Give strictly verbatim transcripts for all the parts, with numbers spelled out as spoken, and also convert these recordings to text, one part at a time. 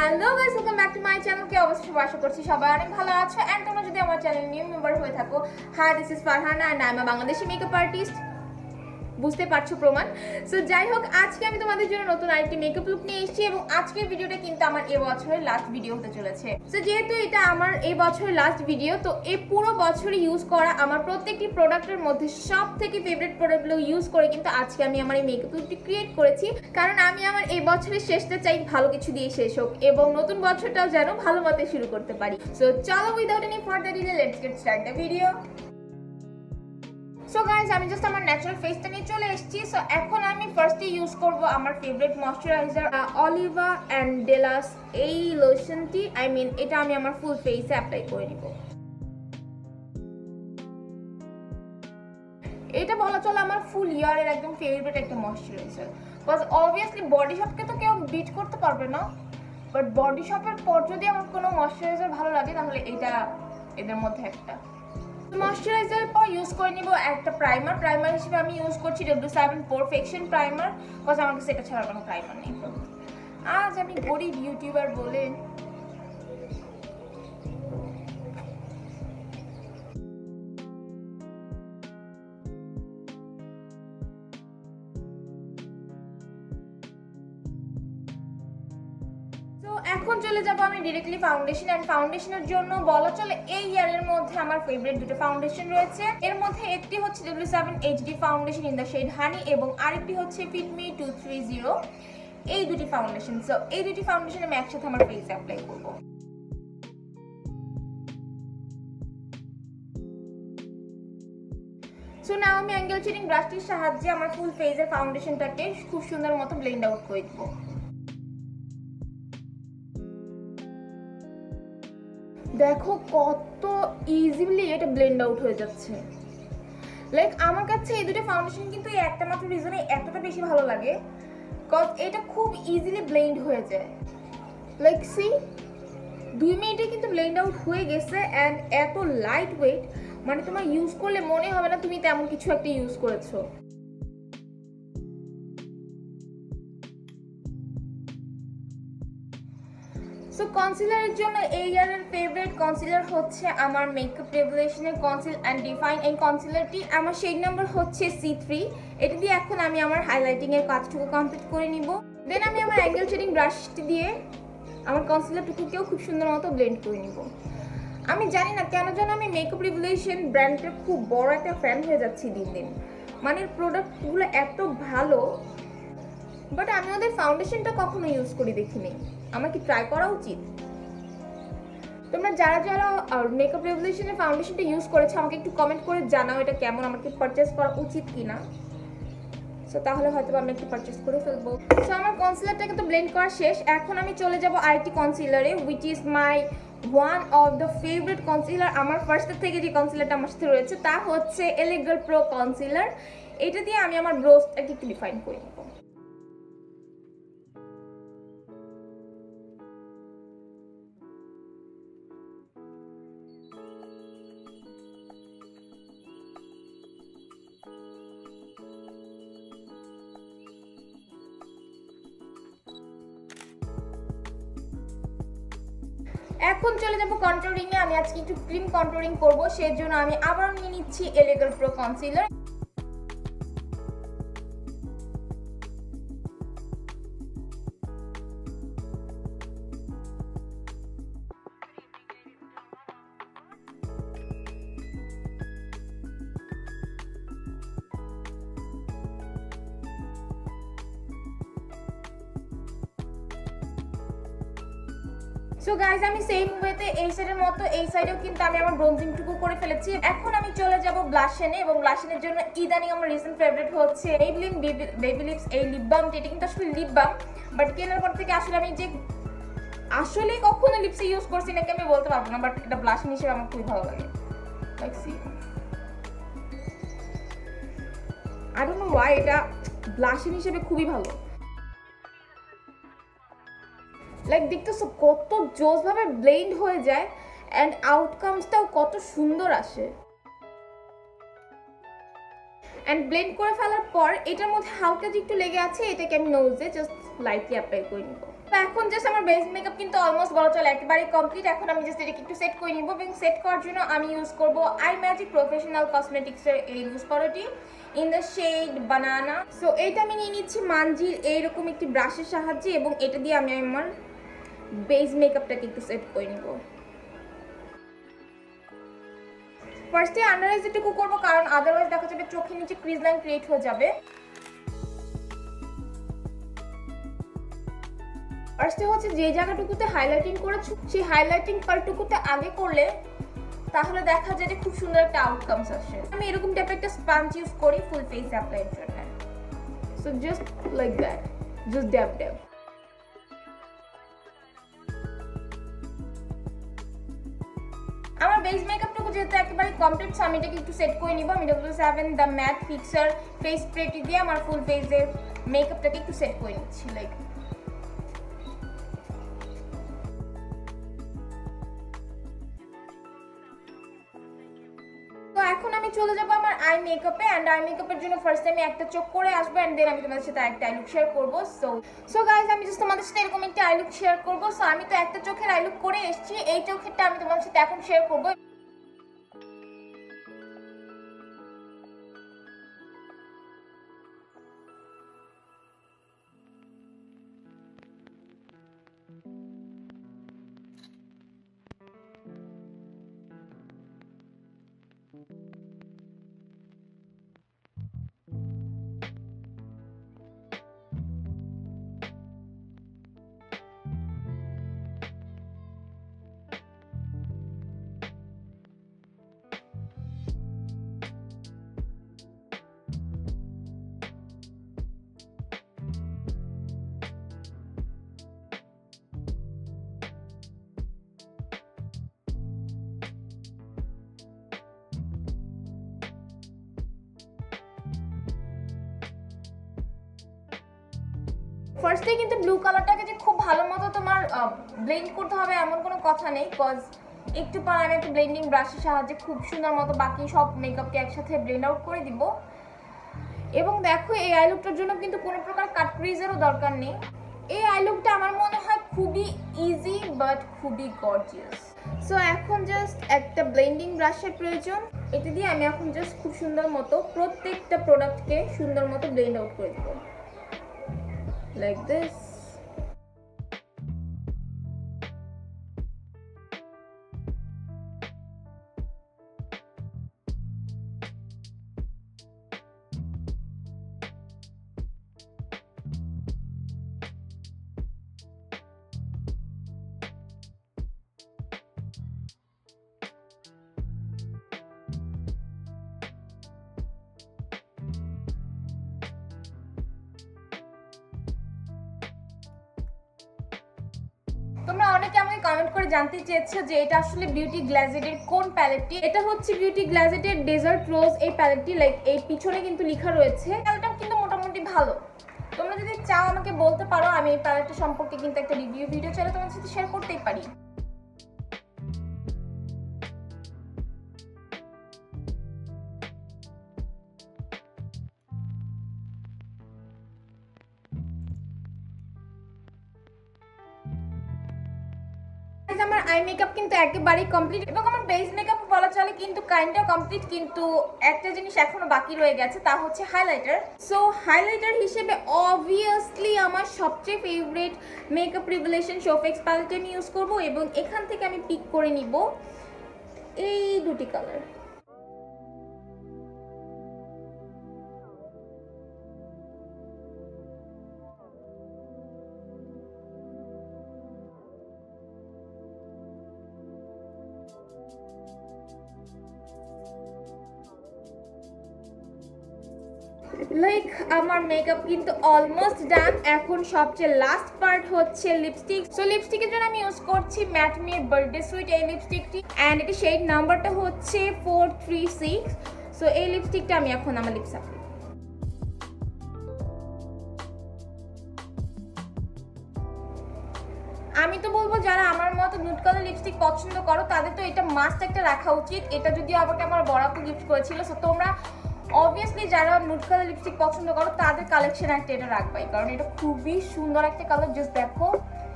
Hello guys, welcome back to my channel. কে অবশ্যই আশা করছি সবাই অনেক ভালো আছো। এন্ড তোমরা যদি আমার চ্যানেল নিউ মেম্বার হয়ে থাকো, hi this is Farhana and I am a Bangladeshi makeup artist. বুঝতে পারছো প্রমাণ। সো যাই হোক, আজকে আমি তোমাদের জন্য নতুন আরেকটি মেকআপ লুক নিয়ে এসেছি এবং আজকের ভিডিওটা কিন্তু আমার এই বছরের লাস্ট ভিডিও হতে চলেছে। সো যেহেতু এটা আমার এই বছরের লাস্ট ভিডিও, তো এই পুরো বছরে ইউজ করা আমার প্রত্যেকটি প্রোডাক্টের মধ্যে সব থেকে ফেভারিট প্রোডাক্টগুলো ইউজ করে কিন্তু আজকে আমি আমার এই মেকআপ লুকটি ক্রিয়েট করেছি। কারণ আমি আমার এই বছরের শেষটা চাই ভালো কিছু দিয়ে শেষ হোক এবং নতুন বছরটাও যেন ভালো মতে শুরু করতে পারি। সো চলো, without any further delay let's get start the video. So guys, আমি জাস্ট আমার ন্যাচারাল ফেসটা নিয়ে চলে এসেছি। সো এখন আমি ফার্স্টে ইউজ করব আমার ফেভারিট ময়শ্চারাইজার অলিভা অ্যান্ড ডেলাস এই লোশনটি। আই মিন এটা আমি আমার ফুল ফেসে অ্যাপ্লাই করে নিব। এটা বলা চলে আমার ফুল ইয়ারের একদম ফেভারিট একটা ময়শ্চারাইজার। বিকজ অবভিয়াসলি বডি শপকে তো কেউ বিট করতে পারবে না, বাট বডি শপের পর যদি আমার কোনো ময়শ্চারাইজার ভালো লাগে তাহলে এটা এদের মধ্যে একটা। ময়শ্চারাইজার পর ইউজ করে নিব একটা প্রাইমার। প্রাইমার হিসেবে আমি ইউজ করছি W seven perfection primer, because আমার কাছে এটা ছাড়া কোনো প্রাইমার নেই। আজ আমি গরিব ইউটিউবার বলে এখন চলে যাব আমি ডিরেক্টলি ফাউন্ডেশন। এন্ড ফাউন্ডেশনের জন্য বলা চলে এই ইয়ারের মধ্যে আমার ফেভারিট দুটো ফাউন্ডেশন রয়েছে। এর মধ্যে একটি হচ্ছে W seven HD foundation in the shade honey এবং আরেকটি হচ্ছে ফিটমি টু থ্রি জিরো। এই দুটি ফাউন্ডেশন, সো এই দুটি ফাউন্ডেশন আমি একসাথে আমার ফেসে অ্যাপ্লাই করব। সো নাও আমি অ্যাঙ্গেল শেডিং ব্রাশটির সাহায্যে আমার ফুল ফেসের ফাউন্ডেশনটাকে খুব সুন্দর মতো ব্লেন্ড আউট করে দেব। দেখো কত ইজিলি এটা ব্লেন্ড আউট হয়ে যাচ্ছে। লাইক আমার কাছে এই দুটো ফাউন্ডেশন কিন্তু এই একটা মাত্র রিজনে এতটা বেশি ভালো লাগে, কজ এটা খুব ইজিলি ব্লেন্ড হয়ে যায়। লাইক সি, দুই মিনিটে কিন্তু ব্লেন্ড আউট হয়ে গেছে। অ্যান্ড এত লাইট ওয়েট, মানে তোমার ইউজ করলে মনে হবে না তুমি তেমন কিছু একটা ইউজ করেছো। সো কনসিলারের জন্য এই ইয়ারের ফেভারিট কনসিলার হচ্ছে আমার মেকআপ রেভলিউশনের কনসিল অ্যান্ড ডিফাইন। এই কনসিলারটি আমার শেড নাম্বার হচ্ছে সি থ্রি। এটা দিয়ে এখন আমি আমার হাইলাইটিং এর কাজটুকু কমপ্লিট করে নিব। দেন আমি আমার অ্যাঙ্গেল শেডিং ব্রাশটি দিয়ে আমার কনসিলারটুকুকেও খুব সুন্দর মতো ব্লেন্ড করে নিব। আমি জানি না কেন যেন আমি মেকআপ রেভলিউশন ব্র্যান্ডের খুব বড় একটা ফ্যান হয়ে যাচ্ছি দিন দিন। মানে প্রোডাক্টগুলো এত ভালো, বাট আমি ওদের ফাউন্ডেশনটা কখনো ইউজ করি দেখিনি। আমার কি ট্রাই করা উচিত? তোমরা যারা যারা মেকআপ রেভলিউশনের ফাউন্ডেশনটা ইউজ করেছো আমাকে একটু কমেন্ট করে জানাও এটা কেমন, আমাকে পারচেস করা উচিত কিনা। সো তাহলে হয়তো আমি একটু পারচেস করে ফেলবো। সো আমার কনসিলারটাকে তো ব্লেন্ড করা শেষ। এখন আমি চলে যাব আরেকটি কনসিলারে, which is my one of the favourite concealer. আমার ফার্স্ট থেকে যে কনসিলারটা আমার সাথে রয়েছে তা হচ্ছে L A girl pro concealer. এটা দিয়ে আমি আমার ব্রোজটাকে একটু ডিফাইন করে নেব। এখন চলে যাবো কন্ট্রোলিং এ। আমি আজকে একটু ক্রিম কন্ট্রোলিং করবো, সেজন্য আমি আবার নিয়ে নিচ্ছি L A girl pro concealer. So guys, আমি সেম ওয়েতে এই সাইডের মতো এই সাইডেও কিন্তু আমি আমার ব্রোনজিংটুকু করে ফেলেছি। এখন আমি চলে যাব ব্লাশনে এবং ব্লাশনের জন্য ইদানিং আমার রিসেন্ট ফেভারিট হচ্ছে মেবলিন বেবি লিপস এই লিপ বামটি। এটা কিন্তু আসলে লিপ বাম, বাট কেনার পর থেকে আসলে আমি যে আসলে কখনো লিপসে ইউজ করছি নাকি আমি বলতে পারবো না, বাট এটা ব্লাশন হিসেবে আমার খুবই ভালো লাগে। Like see, I don't know why এটা ব্লাশন হিসেবে খুবই ভালো। লাইক দেখতেছো কত জোস ভাবে ব্লেন্ড হয়ে যায় এন্ড আউটকামসটাও কত সুন্দর আসে। এন্ড ব্লেন্ড করে ফেলার পর এটার মধ্যে হালকা যে একটু লেগে আছে এটাকে আমি নোজে জাস্ট লাইটলি অ্যাপ্লাই করে নিব। তো এখন জাস্ট আমার বেস মেকআপ কিন্তু অলমোস্ট বলা চলে একেবারে কমপ্লিট। এখন আমি জাস্ট এটাকে একটু সেট করে নিব এবং সেট করার জন্য আমি ইউজ করব আই ম্যাজিক প্রফেশনাল কসমেটিক্সের এই লুজ পাউডারটি in the shade banana. So এইটা আমি নিয়ে নিচ্ছি মানজির এইরকম একটি ব্রাশের সাহায্যে এবং এটা দিয়ে আমি আমার বেস মেকআপটাকে একটু সেট করে নিব। ফার্স্টে আন্ডার আইজ একটু করবো কারণ আদারওয়াইজ দেখা যাবে চোখের নিচে ক্রিজ লাইন ক্রিয়েট হয়ে যাবে। ফার্স্টে হচ্ছে যে জায়গাটুকুতে হাইলাইটিং করেছো সেই হাইলাইটিং পার্টটুকুতে আগে করলে তাহলে দেখা যায় যে খুব সুন্দর একটা আউটকামস আসে। আমি এরকম টাইপের একটা স্পঞ্জ ইউজ করি ফুল ফেস অ্যাপ্লাইয়ের জন্য। So just like that, just dab dab. আমার বেস মেকআপটুকু যেহেতু একেবারে কমপ্লিট, আমি এটাকে একটু সেট করে নিব। আমি W seven the matte fixer face স্প্রেটি দিয়ে আমার ফুল ফেসের মেকআপটাকে একটু সেট করে নিচ্ছি লাইক। তো এখন আমি চলে যাব আমার আই মেকআপে এন্ড আই মেকআপের জন্য ফার্স্ট আমি একটা চোখ করে আসবো এন্ড দেন আমি তোমাদের সাথে একটা আই লুক শেয়ার করব। সো সো গাইস আমি জাস্ট তোমাদের সাথে এরকম একটা আই লুক শেয়ার করব। সো আমি তো একটা চোখের আই লুক করে এসেছি, এই চোখেরটা আমি তোমাদের সাথে এখন শেয়ার করব। ফার্স্টে কিন্তু ব্লু কালারটাকে যে খুব ভালো মতো তোমার ব্লেন্ড করতে হবে এমন কোনো কথা নেই, কজ একটু পর আমি একটা ব্লেন্ডিং ব্রাশের সাহায্যে খুব সুন্দর মতো বাকি সব মেকআপকে একসাথে ব্লেন্ড আউট করে দিব। এবং দেখো এই আই লুকটার জন্য কিন্তু কোনো প্রকার কাট ক্রিজেরও দরকার নেই। এই আই লুকটা আমার মনে হয় খুবই ইজি বাট খুবই গর্জিয়াস। সো এখন জাস্ট একটা ব্লেন্ডিং ব্রাশের প্রয়োজন, এটা দিয়ে আমি এখন জাস্ট খুব সুন্দর মতো প্রত্যেকটা প্রোডাক্টকে সুন্দর মতো ব্লেন্ড আউট করে দেবো like this. তোমরা অনেকে আমাকে কমেন্ট করে জানতে চেয়েছো যে এটা আসলে বিউটি গ্ল্যাজেটের কোন প্যালেটটি। এটা হচ্ছে বিউটি গ্ল্যাজেটের ডেজার্ট রোজ এই প্যালেটটি, লাইক এই পিছনে কিন্তু লেখা রয়েছে। প্যালেটটা কিন্তু মোটামুটি ভালো, তোমরা যদি চাও আমাকে বলতে পারো, আমি এই প্যালেটটা সম্পর্কে কিন্তু একটা রিভিউ ভিডিও চাইলে তোমাদের সাথে শেয়ার করতেই পারি। আমার আই মেকআপ কিন্তু একেবারেই কমপ্লিট এবং আমার বেস মেকআপ বলা চলে কিন্তু কাইন্ডটা কমপ্লিট, কিন্তু একটা জিনিস এখনো বাকি রয়ে গেছে, তা হচ্ছে হাইলাইটার। সো হাইলাইটার হিসেবে অবভিয়াসলি আমার সবচেয়ে favourite makeup revelation sophx palette আমি ইউজ করব এবং এখান থেকে আমি পিক করে নিব এই দুটি কালার। লাইক আমার মেকআপ কিন্তু অলমোস্ট ডান। এখন সবচেয়ে লাস্ট পার্ট হচ্ছে লিপস্টিক। সো লিপস্টিকের জন্য আমি ইউজ করছি ম্যাট মির বার্থডে সুইট এই লিপস্টিকটি অ্যান্ড এটি শেড নাম্বারটা হচ্ছে ফোর থ্রি সিক্স। সো এই লিপস্টিকটা আমি এখন আমার লিপস অ্যাপ্লাই। আমি তো বলবো যারা আমার মতো নুড কালার লিপস্টিক পছন্দ করো তাদের তো এটা মাস্ট একটা রাখা উচিত। এটা যদিও আমাকে আমার বড় আপু গিফট করেছিল। সো তোমরা অবভিয়াসলি যারা নুড কালার লিপস্টিক পছন্দ করো তাদের কালেকশন একটা এটা রাখবাই, কারণ এটা খুবই সুন্দর একটা কালার। জাস্ট দেখো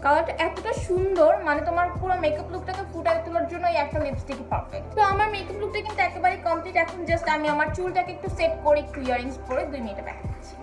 কালারটা এতটা সুন্দর, মানে তোমার পুরো মেকআপ লুকটাকে ফুটায় তোলার জন্য এই একটা লিপস্টিক পারফেক্ট। তো আমার মেকআপ লুকটা কিন্তু একেবারে কমপ্লিট। এখন জাস্ট আমি আমার চুলটাকে একটু সেট করে একটু ইয়ারিংস পরে দুই মিনিটে ব্যাক করছি।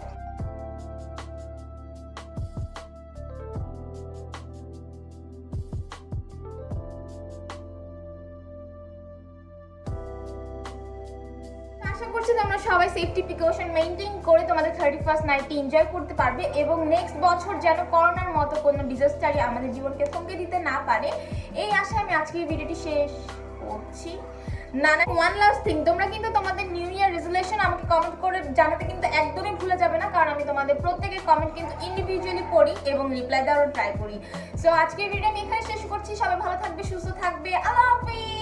আশা করছি তোমরা সবাই সেফটি প্রিকশন মেইনটেইন করে তোমাদের থার্টি ফার্স্ট নাইটটি এনজয় করতে পারবে এবং নেক্সট বছর যেন করোনার মতো কোনো ডিজাস্টারই আমাদের জীবনকে থমকে দিতে না পারে, এই আশায় আমি আজকের ভিডিওটি শেষ করছি। না না, ওয়ান লাস্ট থিং, তোমরা কিন্তু তোমাদের নিউ ইয়ার রেজুলেশন আমাকে কমেন্ট করে জানাতে কিন্তু একদমই ভুলে যাবে না, কারণ আমি তোমাদের প্রত্যেকের কমেন্ট কিন্তু ইন্ডিভিজুয়ালি পড়ি এবং রিপ্লাই দেওয়ারও ট্রাই করি। সো আজকের ভিডিও আমি এখানে শেষ করছি। সবাই ভালো থাকবে, সুস্থ থাকবে, আল্লাহ হাফিজ।